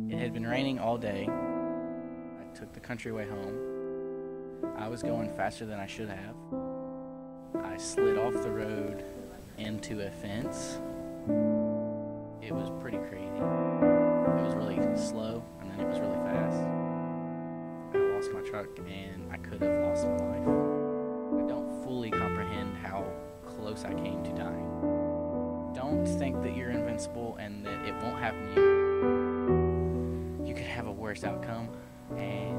It had been raining all day. I took the countryway home. I was going faster than I should have. I slid off the road into a fence. It was pretty crazy. It was really slow, and then it was really fast. I lost my truck, and I could have lost my life. I don't fully comprehend how close I came to dying. Don't think that you're invincible and that it won't happen to you. You could have a worse outcome, and